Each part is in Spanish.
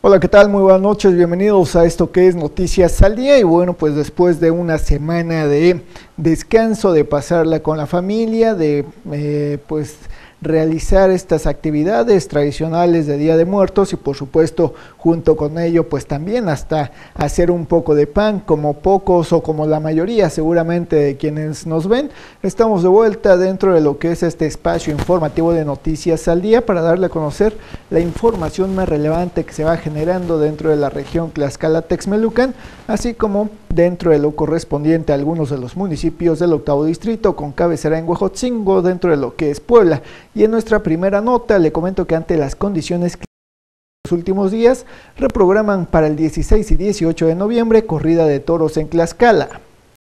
Hola, ¿qué tal? Muy buenas noches, bienvenidos a esto que es Noticias al Día. Y bueno, pues después de una semana de descanso, de pasarla con la familia, de pues realizar estas actividades tradicionales de Día de Muertos y por supuesto junto con ello pues también hasta hacer un poco de pan, como pocos o como la mayoría seguramente de quienes nos ven, estamos de vuelta dentro de lo que es este espacio informativo de Noticias al Día para darle a conocer la información más relevante que se va generando dentro de la región Tlaxcala-Texmelucan, así como dentro de lo correspondiente a algunos de los municipios del octavo distrito con cabecera en Huejotzingo dentro de lo que es Puebla. Y en nuestra primera nota le comento que ante las condiciones que los últimos días reprograman para el 16 y 18 de noviembre corrida de toros en Tlaxcala.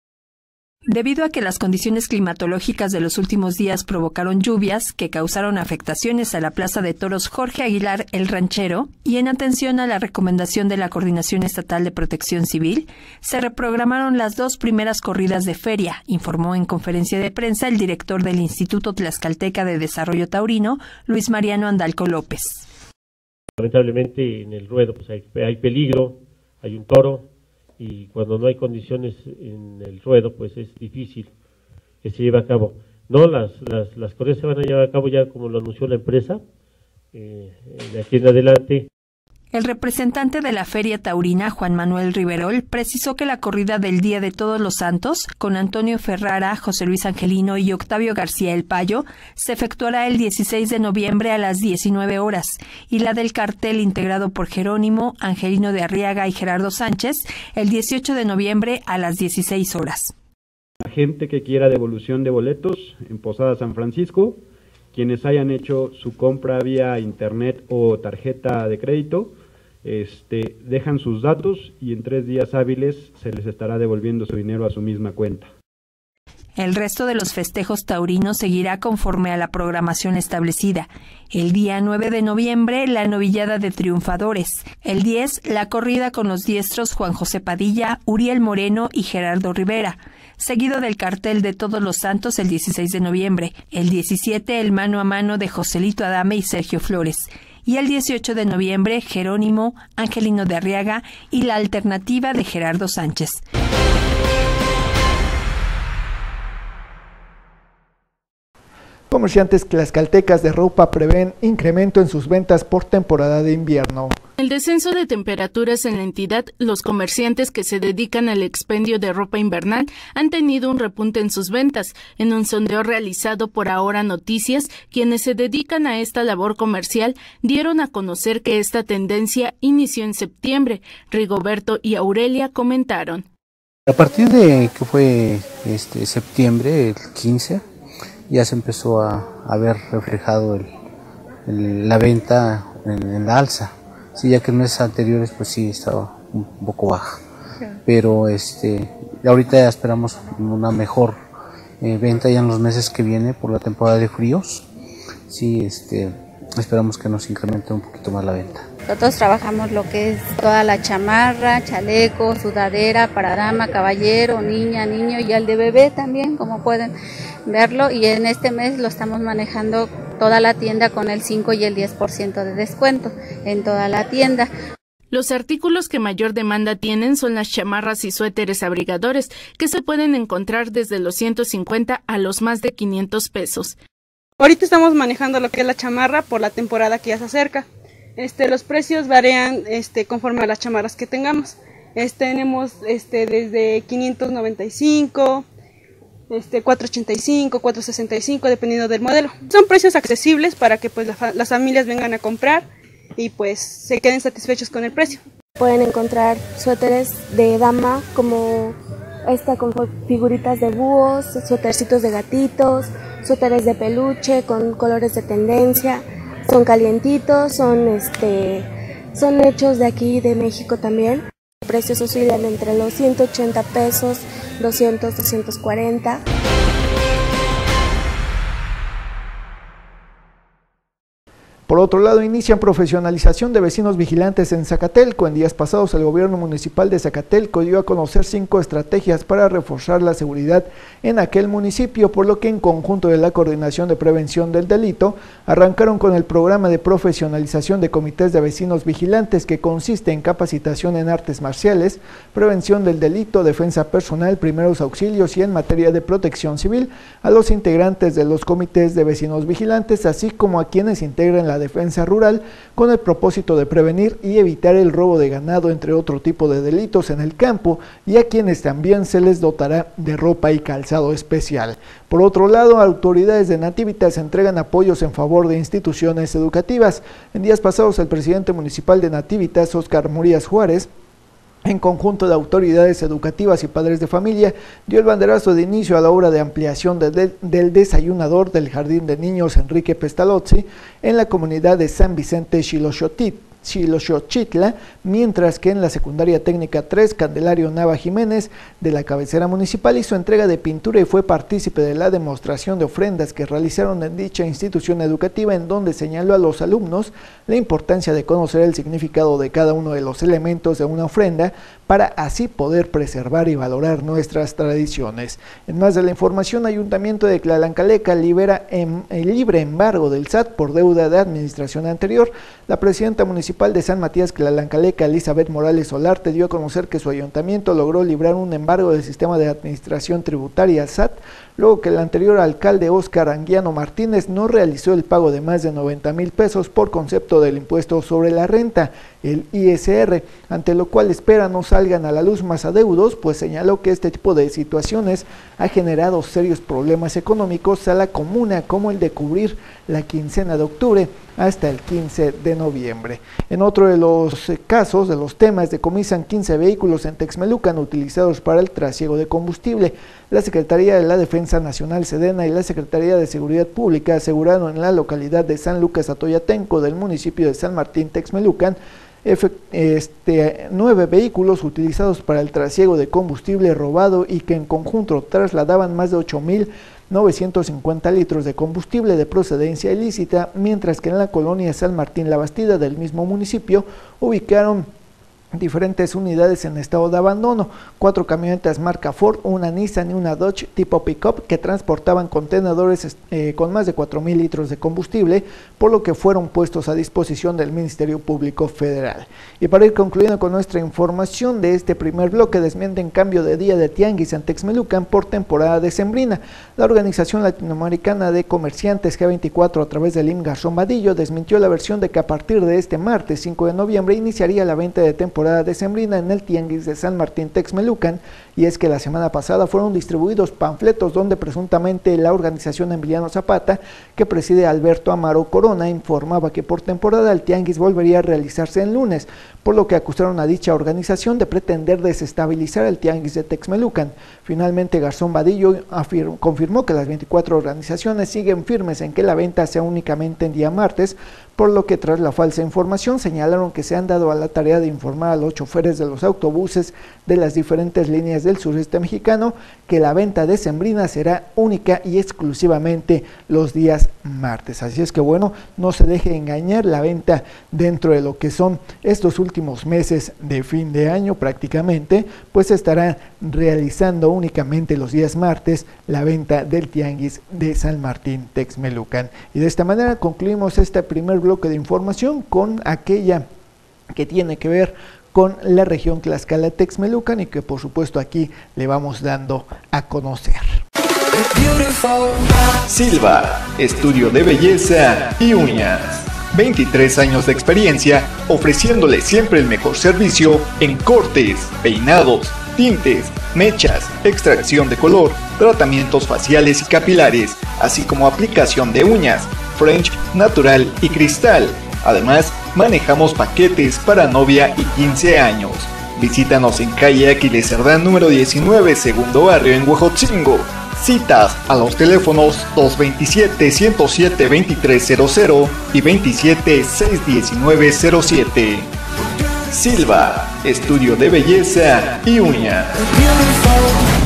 Debido a que las condiciones climatológicas de los últimos días provocaron lluvias que causaron afectaciones a la Plaza de Toros Jorge Aguilar El Ranchero y en atención a la recomendación de la Coordinación Estatal de Protección Civil, se reprogramaron las dos primeras corridas de feria, informó en conferencia de prensa el director del Instituto Tlaxcalteca de Desarrollo Taurino, Luis Mariano Andalco López. Lamentablemente en el ruedo pues hay peligro, hay un toro, y cuando no hay condiciones en el ruedo, pues es difícil que se lleve a cabo. No, las corridas se van a llevar a cabo ya como lo anunció la empresa, de aquí en adelante. El representante de la Feria Taurina, Juan Manuel Riverol, precisó que la corrida del Día de Todos los Santos, con Antonio Ferrara, José Luis Angelino y Octavio García El Payo, se efectuará el 16 de noviembre a las 19 horas, y la del cartel integrado por Jerónimo, Angelino de Arriaga y Gerardo Sánchez, el 18 de noviembre a las 16 horas. La gente que quiera devolución de boletos en Posada San Francisco, quienes hayan hecho su compra vía internet o tarjeta de crédito, dejan sus datos y en 3 días hábiles se les estará devolviendo su dinero a su misma cuenta. El resto de los festejos taurinos seguirá conforme a la programación establecida. El día 9 de noviembre, la novillada de triunfadores. El 10, la corrida con los diestros Juan José Padilla, Uriel Moreno y Gerardo Rivera. Seguido del cartel de Todos los Santos el 16 de noviembre. El 17, el mano a mano de Joselito Adame y Sergio Flores. Y el 18 de noviembre, Jerónimo, Angelino de Arriaga y la alternativa de Gerardo Sánchez. Comerciantes tlaxcaltecas de ropa prevén incremento en sus ventas por temporada de invierno. El descenso de temperaturas en la entidad, los comerciantes que se dedican al expendio de ropa invernal han tenido un repunte en sus ventas. En un sondeo realizado por Ahora Noticias, quienes se dedican a esta labor comercial dieron a conocer que esta tendencia inició en septiembre. Rigoberto y Aurelia comentaron. A partir de que fue septiembre, el 15, ya se empezó a ver reflejado la venta en la alza. Sí, ya que en meses anteriores pues sí estaba un poco baja, pero ahorita ya esperamos una mejor venta ya en los meses que viene por la temporada de fríos. Sí, esperamos que nos incremente un poquito más la venta. Nosotros trabajamos lo que es toda la chamarra, chaleco, sudadera para dama, caballero, niña, niño y al de bebé también, como pueden verlo. Y en este mes lo estamos manejando toda la tienda con el 5 y el 10% de descuento en toda la tienda. Los artículos que mayor demanda tienen son las chamarras y suéteres abrigadores, que se pueden encontrar desde los 150 a los más de 500 pesos. Ahorita estamos manejando lo que es la chamarra por la temporada que ya se acerca. Los precios varían conforme a las chamarras que tengamos. Tenemos desde 595, 485, 465, dependiendo del modelo. Son precios accesibles para que pues las familias vengan a comprar y pues se queden satisfechos con el precio. Pueden encontrar suéteres de dama como con figuritas de búhos, suétercitos de gatitos, suéteres de peluche con colores de tendencia. Son calientitos, son hechos de aquí de México también. Los precios oscilan entre los 180 pesos, 200, 240. Por otro lado, inician profesionalización de vecinos vigilantes en Zacatelco. En días pasados, el gobierno municipal de Zacatelco dio a conocer 5 estrategias para reforzar la seguridad en aquel municipio, por lo que en conjunto de la Coordinación de Prevención del Delito, arrancaron con el programa de profesionalización de comités de vecinos vigilantes, que consiste en capacitación en artes marciales, prevención del delito, defensa personal, primeros auxilios y en materia de protección civil a los integrantes de los comités de vecinos vigilantes, así como a quienes integran la defensa rural, con el propósito de prevenir y evitar el robo de ganado, entre otro tipo de delitos en el campo, y a quienes también se les dotará de ropa y calzado especial. Por otro lado, autoridades de Nativitas entregan apoyos en favor de instituciones educativas. En días pasados, el presidente municipal de Nativitas, Óscar Murías Juárez, en conjunto de autoridades educativas y padres de familia, dio el banderazo de inicio a la obra de ampliación del desayunador del Jardín de Niños Enrique Pestalozzi en la comunidad de San Vicente Xiloxotitla, mientras que en la secundaria técnica 3, Candelario Nava Jiménez, de la cabecera municipal, hizo entrega de pintura y fue partícipe de la demostración de ofrendas que realizaron en dicha institución educativa, en donde señaló a los alumnos la importancia de conocer el significado de cada uno de los elementos de una ofrenda para así poder preservar y valorar nuestras tradiciones. En más de la información, Ayuntamiento de Tlalancaleca libera el libre embargo del SAT por deuda de administración anterior. La presidenta municipal de San Matías Tlalancaleca, Elizabeth Morales Solarte, dio a conocer que su ayuntamiento logró librar un embargo del sistema de administración tributaria SAT, luego que el anterior alcalde Óscar Anguiano Martínez no realizó el pago de más de 90,000 pesos por concepto del impuesto sobre la renta, el ISR, ante lo cual espera no salgan a la luz más adeudos, pues señaló que este tipo de situaciones ha generado serios problemas económicos a la comuna, como el de cubrir la quincena de octubre hasta el 15 de noviembre. En otro de los casos, de los temas, decomisan 15 vehículos en Texmelucan utilizados para el trasiego de combustible. La Secretaría de la Defensa Nacional, Sedena, y la Secretaría de Seguridad Pública aseguraron en la localidad de San Lucas Atoyatenco del municipio de San Martín Texmelucan 9 vehículos utilizados para el trasiego de combustible robado y que en conjunto trasladaban más de 8,950 litros de combustible de procedencia ilícita, mientras que en la colonia San Martín La Bastida del mismo municipio ubicaron diferentes unidades en estado de abandono, 4 camionetas marca Ford, una Nissan y una Dodge tipo pick-up que transportaban contenedores con más de 4,000 litros de combustible, por lo que fueron puestos a disposición del Ministerio Público Federal. Y para ir concluyendo con nuestra información de este primer bloque, desmienten cambio de día de tianguis en Texmelucan por temporada decembrina. La Organización Latinoamericana de Comerciantes G24, a través del IMSS Garzón Vadillo, desmintió la versión de que a partir de este martes 5 de noviembre iniciaría la venta de temporada decembrina en el tianguis de San Martín Texmelucan, y es que la semana pasada fueron distribuidos panfletos donde presuntamente la organización Emiliano Zapata, que preside Alberto Amaro Corona, informaba que por temporada el tianguis volvería a realizarse el lunes, por lo que acusaron a dicha organización de pretender desestabilizar el tianguis de Texmelucan. Finalmente, Garzón Vadillo confirmó que las 24 organizaciones siguen firmes en que la venta sea únicamente en día martes, por lo que tras la falsa información señalaron que se han dado a la tarea de informar a los choferes de los autobuses de las diferentes líneas del sureste mexicano que la venta decembrina será única y exclusivamente los días martes. Así es que bueno, no se deje engañar, la venta dentro de lo que son estos últimos meses de fin de año prácticamente, pues se estará realizando únicamente los días martes la venta del tianguis de San Martín Texmelucan. Y de esta manera concluimos este primer bloque de información con aquella que tiene que ver con la región Tlaxcala Texmelucan y que por supuesto aquí le vamos dando a conocer. Silva, estudio de belleza y uñas. 23 años de experiencia ofreciéndole siempre el mejor servicio en cortes, peinados, tintes, mechas, extracción de color, tratamientos faciales y capilares, así como aplicación de uñas, French, natural y cristal. Además, manejamos paquetes para novia y 15 años. Visítanos en calle Aquiles Cerdán número 19, segundo barrio en Huejotzingo. Citas a los teléfonos 227-107-2300 y 27-619-07. Silva, estudio de belleza y uñas.